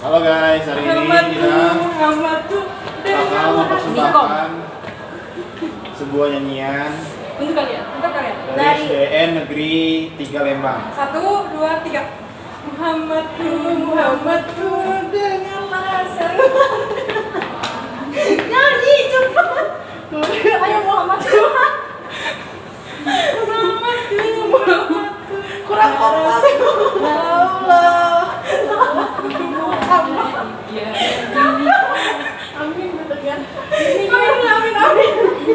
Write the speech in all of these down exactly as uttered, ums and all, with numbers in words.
Halo guys, hari ini kita bakal mempersembahkan sebuah nyanyian untuk kalian, untuk kalian dari S D N Negeri tiga Lembang. Satu, dua, tiga. Muhammadku, Muhammadku, dengarlah seru. Nyanyi cepat. Ayo Muhammadku. Muhammadku, Muhammadku. Kurang kompas. Allah. Amin betul kan? Amin amin amin.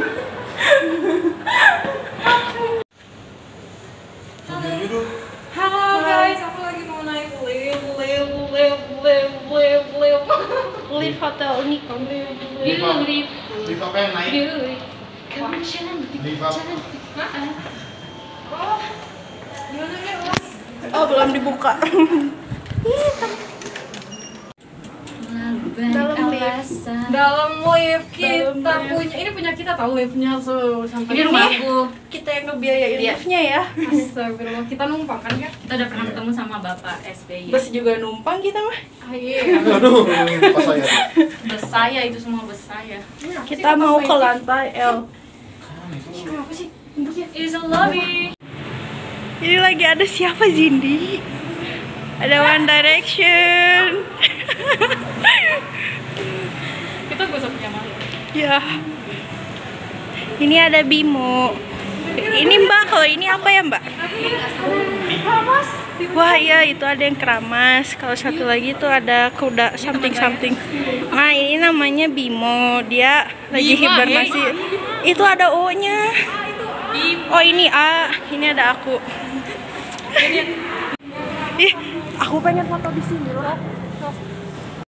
Halo guys, aku lagi mau naik lift, lift, lift, lift, lift, lift, lift hotel Unicom. Lift, lift, Lift apa yang naik? Kamu cantik, Lift apa? cantik. Oh, gimana ya mas? Oh, belum dibuka. Dalam lift, dalam lift kita punya, ini punya kita tahu liftnya so sampai Ini rumahku. Kita yang ngebiayain Iya. liftnya ya. Astagfirullah, kita numpang kan ya? Kita udah pernah ketemu sama Bapak S B Y. Bus juga numpang kita mah. Ah, iya. Aduh, pas saya. Bus saya itu semua bus saya. Kita mau ke lantai L. Apa sih? Is a lobby. Ini lagi ada siapa, Zindi? Ada One Direction. Kita gak usah punya malu. Ya. Ini ada Bimo. Ini Mbak, kalau ini apa ya Mbak? Mas, Wah iya, itu ada yang keramas. Kalau satu lagi itu ada kuda something something. Nah ini namanya Bimo. Dia lagi Bima, hibernasi. Itu ada O-nya. Oh ini A. Ini ada aku. Ih, aku pengen foto di sini loh.